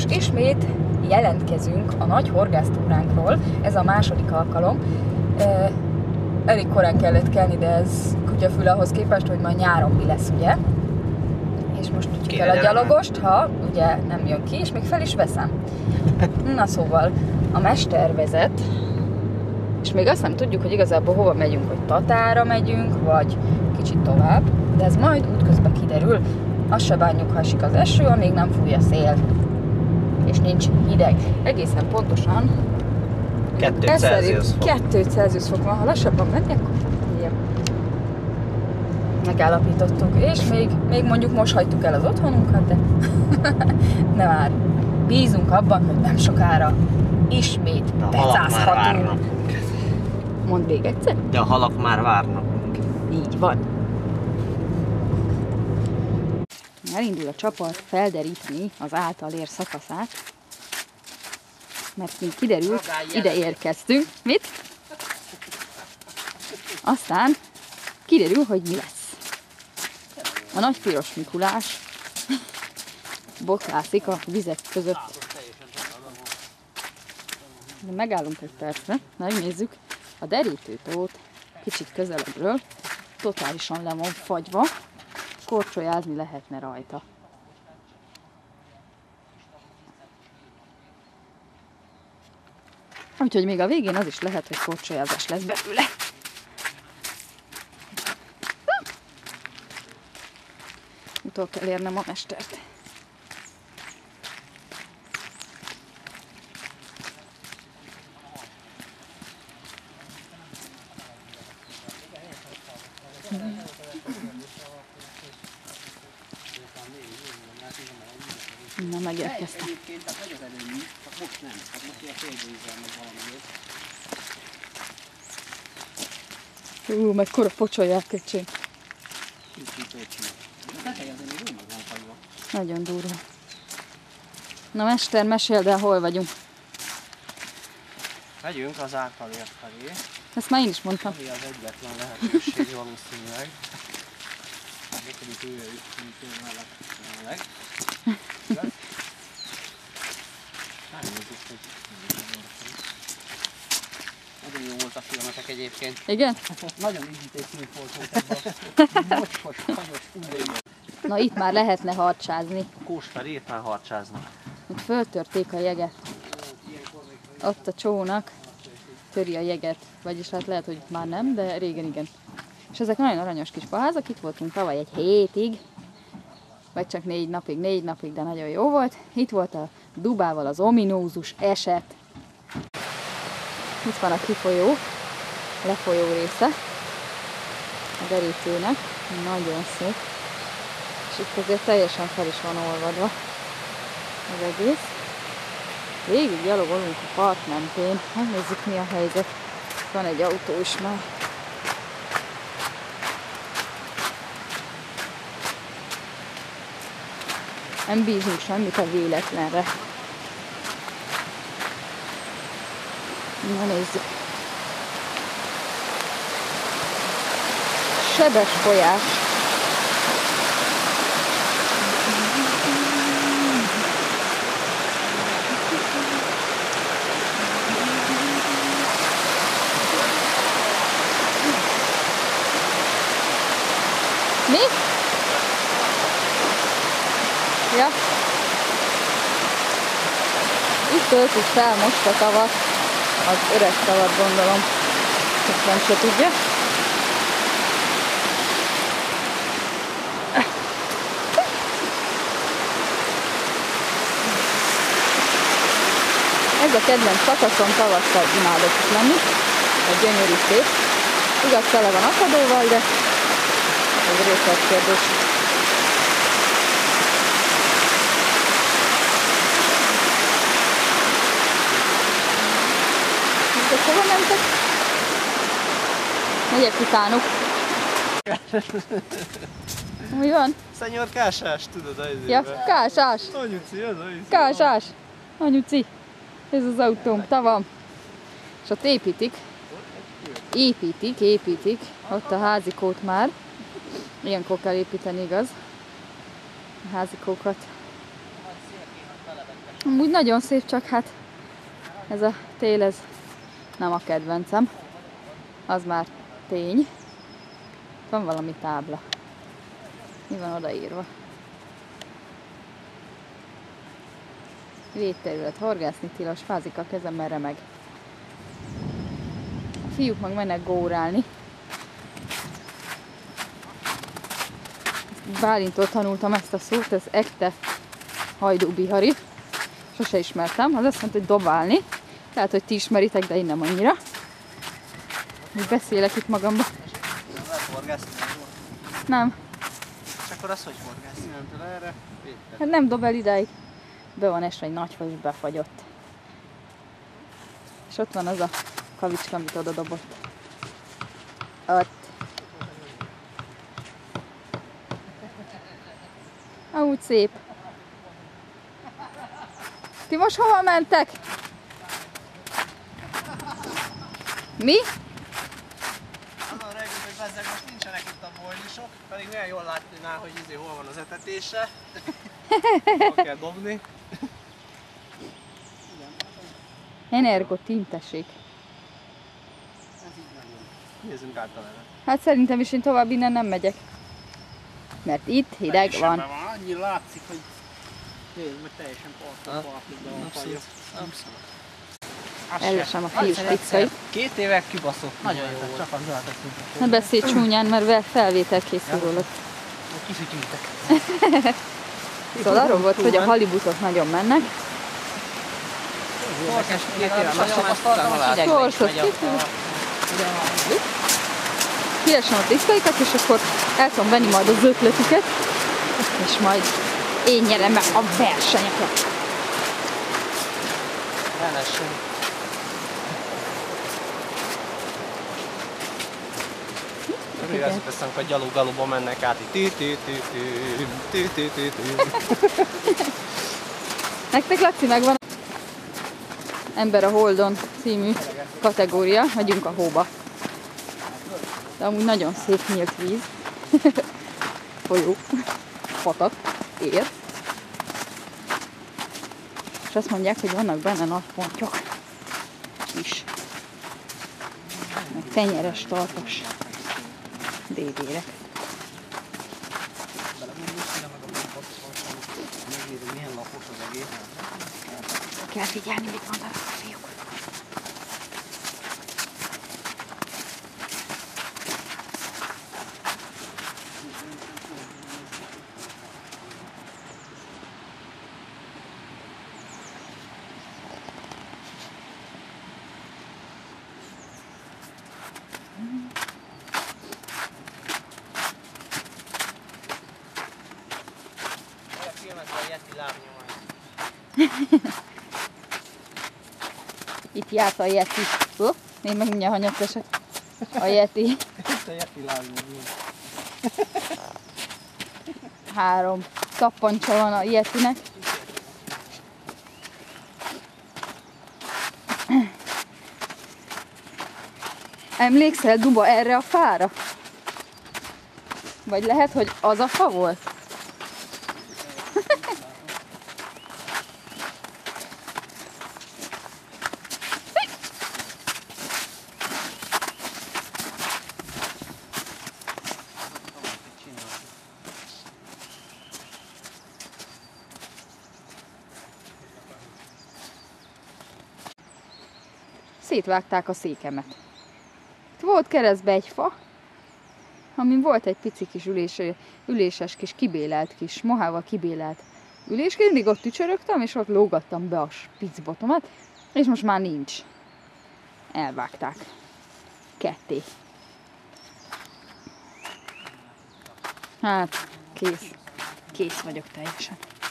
Nos, ismét jelentkezünk a nagy horgásztúránkról, ez a második alkalom. Elég korán kellett kelni, de ez kutyafül ahhoz képest, hogy majd nyáron mi lesz, ugye? És most tudjuk el a gyalogost, ha ugye nem jön ki, és még fel is veszem. Na szóval, a mester vezet, és még azt nem tudjuk, hogy igazából hova megyünk, hogy Tatára megyünk, vagy kicsit tovább, de ez majd útközben kiderül. Azt se bánjuk, ha esik az eső, amíg nem fúj a szél, és nincs hideg. Egészen pontosan 2 Celsius fok. 2 Celsius fok van, ha lassabban menni, akkor megállapítottuk, és még mondjuk most hagytuk el az otthonunkat, de ne már bízunk abban, hogy nem sokára ismét becázhatunk. Mondd még egyszer? De a halak már várnak. Így van. Elindul a csapat felderíteni az általér szakaszát, mert mint kiderült, ide érkeztünk. Mit? Aztán kiderül, hogy mi lesz. A nagy piros Mikulás botlászik a vizek között. De megállunk egy percre, megnézzük a derítőtót kicsit közelebbről, totálisan le van fagyva, korcsolyázni lehetne rajta. Úgyhogy még a végén az is lehet, hogy korcsolyázás lesz belőle. Utol kell érnem a mestert. Na, megérkeztem. Mekkora pocsolják, köcsém. Nagyon durva. Na, mester, meséld el, hol vagyunk. Megyünk az általért felé. Ezt már én is mondtam. Ami az egyetlen lehetőség valószínűleg. Mikor itt mellett. Nagyon jó volt a filmetek egyébként. Igen? Nagyon ízítésű volt ebben. Mocskos, fagyos, undorító. Na, itt már lehetne harcsázni. Kósfelé itt már harcsáznak. Itt föltörték a jeget. Ott a csónak töri a jeget. Vagyis hát lehet, hogy már nem, de régen igen. És ezek nagyon aranyos kis faházak. Itt voltunk tavaly egy hétig. Vagy csak 4 napig, de nagyon jó volt. Itt volt a dubával az ominózus eset. Itt van a kifolyó, lefolyó része a derítőnek. Nagyon szép. És itt azért teljesen fel is van olvadva az egész. Végig gyalogolunk a part mentén. Megnézzük, mi a helyzet. Van egy autó is már. Nem bízunk semmit a véletlenre. Na, nézzük. Sebes folyás. Mi? Ja. Itt töltjük fel most a tavat, az öreg tavat gondolom, ezt nem se tudja. Ez a kedvenc szakaszon tavasszal imádok is lenni, a gyönyörű szép. Igaz, tele van akadóval, de ez részletkérdés. Hova mentek? Megyek utánuk. Mi van? Szenyor Kásás, tudod az izébe? Ja, Kásás. Anyuci, az a izébe. Kásás. Anyuci. Ez az autóm, tavam. És ott építik. Építik. Ott a házikót már. Ilyenkor kell építeni, igaz? A házikókat. Amúgy nagyon szép, csak hát ez a tél, ez nem a kedvencem. Az már tény. Van valami tábla. Mi van odaírva? Védterület, horgászni tilos, fázik a kezem, mert remeg. A fiúk meg mennek górálni. Bálintól tanultam ezt a szót, ez ekte hajdú-bihari. Sose ismertem, az azt mondta, hogy dobálni. Lehet, hogy ti ismeritek, de én nem annyira. Úgy beszélek itt magamba. Nem lehet horgászni? Nem. És akkor az hogy horgászni? Nem tud erre? Hát nem dob el ideig. Be van esve egy nagy fa, és befagyott. És ott van az a kavicska, amit oda dobott. Ott. Amúgy szép. Ti most hova mentek? Mi? Azon reggel, hogy bezzeg most nincsenek itt a bojlisok, pedig milyen jól látni rá, hogy hol van az etetése. Hol kell dobni. Energotin, tessék. Ez így nagyon. Nézzünk át a vele. Hát szerintem is én tovább innen nem megyek. Mert itt hideg van. Annyi látszik, hogy nézd, meg teljesen partikban van fagyok. Nem szabad. Elősem a fiús tisztai. 2 éve kibaszott. Nagyon jó volt. Csak az zsáltatszunk. Ne beszélj csúnyán, mert felvétel készül rólad. Kifütyültek. Szóval arról volt, hogy a halibutok nagyon mennek. Kiesem a tisztaikat, és akkor el tudom venni majd az ötletüket, és majd én nyerem meg a versenyeket. Még azt hiszem, hogy gyalog-galóban mennek át így. Nektek, Laci, megvan Ember a Holdon című kategória, megyünk a hóba. De amúgy nagyon szép nyílt víz. Folyó, patak, ér. És azt mondják, hogy vannak benne nagy pontyok is. Meg tenyeres, tartos dédérek. Milyen lapos az egész. Kell figyelni, mit mondanak a fiúk. Itt járt a Yeti. Én meg mindjárt hanyat esek. A Yeti. Itt a Yeti lábnyom. 3 tappancsa van a Yetinek. Emlékszel, Duba, erre a fára? Vagy lehet, hogy az a fa volt? Szétvágták a székemet. Volt keresztbe egy fa, amin volt egy pici kis üléses kis kibélelt kis, mohával kibélelt ülés. Mindig ott tücsörögtem, és ott lógattam be a spicbotomat, és most már nincs. Elvágták. Ketté. Hát, kész. Kész vagyok teljesen.